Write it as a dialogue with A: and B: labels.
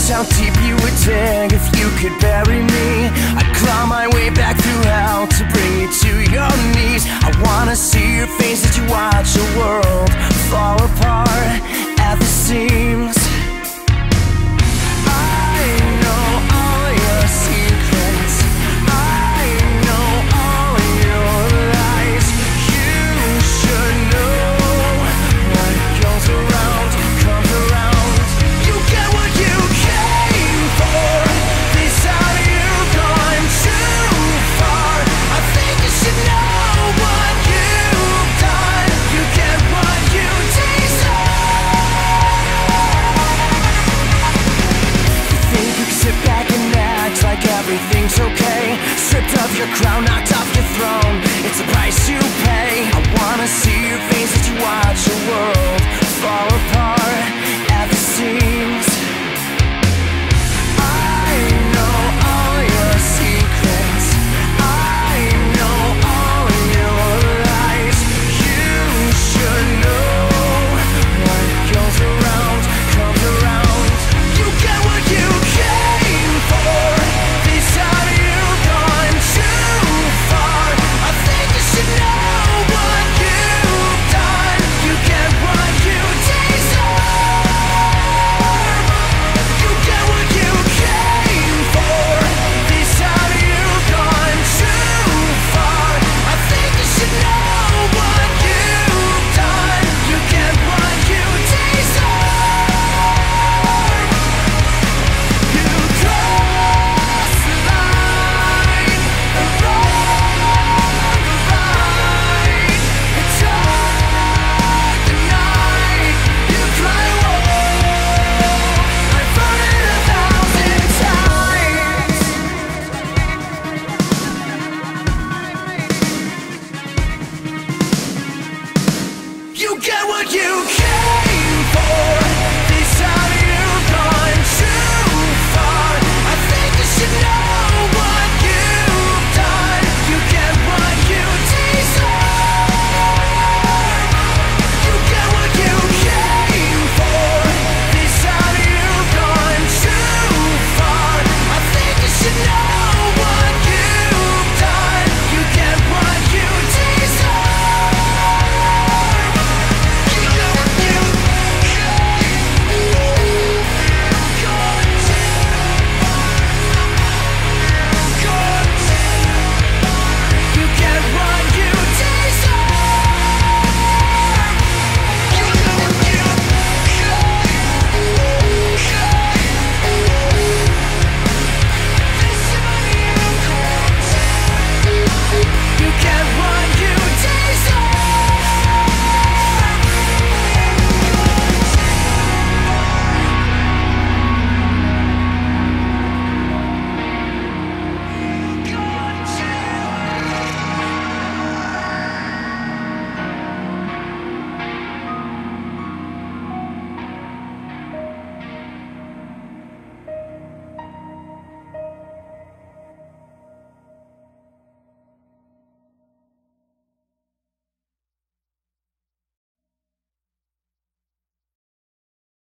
A: how deep you would dig if you could bury me. I'd claw my way back through hell to bring you to your knees. I wanna see your face as you watch the world fall apart at the seams. I know all your secrets, I know all your lies. You should know what goes around comes around. You get what you came for. This time you've gone too far. I think you should know what you've done. You get what you deserve. You think you can sit back and act like everything's okay, stripped of your crown, knocked off your throne. It's the price you pay. I wanna see your face as you watch the world fall